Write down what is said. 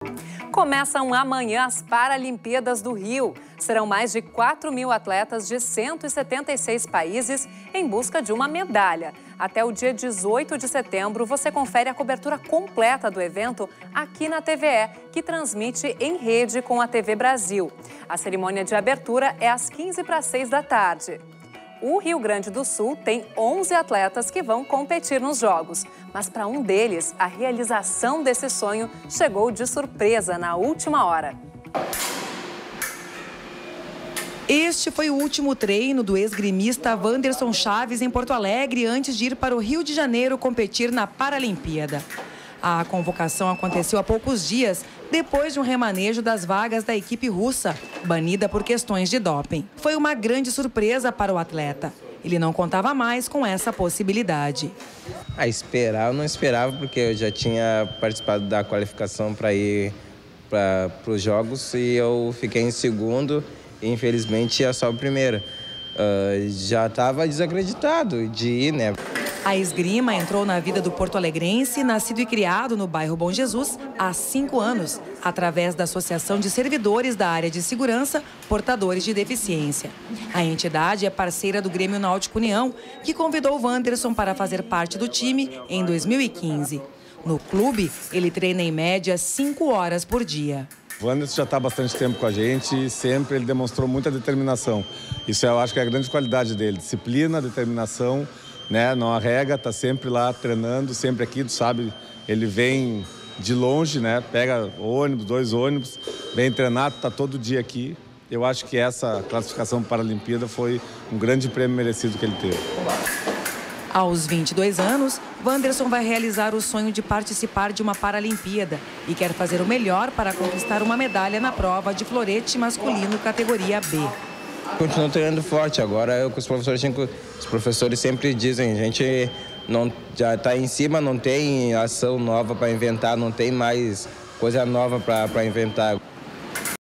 Começam amanhã as Paralimpíadas do Rio. Serão mais de 4.000 atletas de 176 países em busca de uma medalha. Até o dia 18 de setembro, você confere a cobertura completa do evento aqui na TVE, que transmite em rede com a TV Brasil. A cerimônia de abertura é às 15h45 da tarde. O Rio Grande do Sul tem 11 atletas que vão competir nos Jogos. Mas para um deles, a realização desse sonho chegou de surpresa na última hora. Este foi o último treino do esgrimista Wanderson Chaves em Porto Alegre antes de ir para o Rio de Janeiro competir na Paralimpíada. A convocação aconteceu há poucos dias, depois de um remanejo das vagas da equipe russa, banida por questões de doping. Foi uma grande surpresa para o atleta. Ele não contava mais com essa possibilidade. Esperar, eu não esperava, porque eu já tinha participado da qualificação para ir para os Jogos e eu fiquei em segundo e infelizmente é só o primeiro. Já estava desacreditado de ir, né? A esgrima entrou na vida do porto-alegrense, nascido e criado no bairro Bom Jesus, há 5 anos, através da Associação de Servidores da Área de Segurança Portadores de Deficiência. A entidade é parceira do Grêmio Náutico União, que convidou o Wanderson para fazer parte do time em 2015. No clube, ele treina em média 5 horas por dia. O Wanderson já está há bastante tempo com a gente e sempre ele demonstrou muita determinação. Isso eu acho que é a grande qualidade dele, disciplina, determinação. Né? Não arrega, está sempre lá treinando, sempre aqui, tu sabe, ele vem de longe, né? Pega ônibus, 2 ônibus, vem treinar, está todo dia aqui. Eu acho que essa classificação para a Olimpíada foi um grande prêmio merecido que ele teve. Aos 22 anos, Wanderson vai realizar o sonho de participar de uma Paralimpíada e quer fazer o melhor para conquistar uma medalha na prova de florete masculino categoria B. Continuo treinando forte. Agora os professores sempre dizem, a gente não, já está em cima, não tem ação nova para inventar, não tem mais coisa nova para inventar.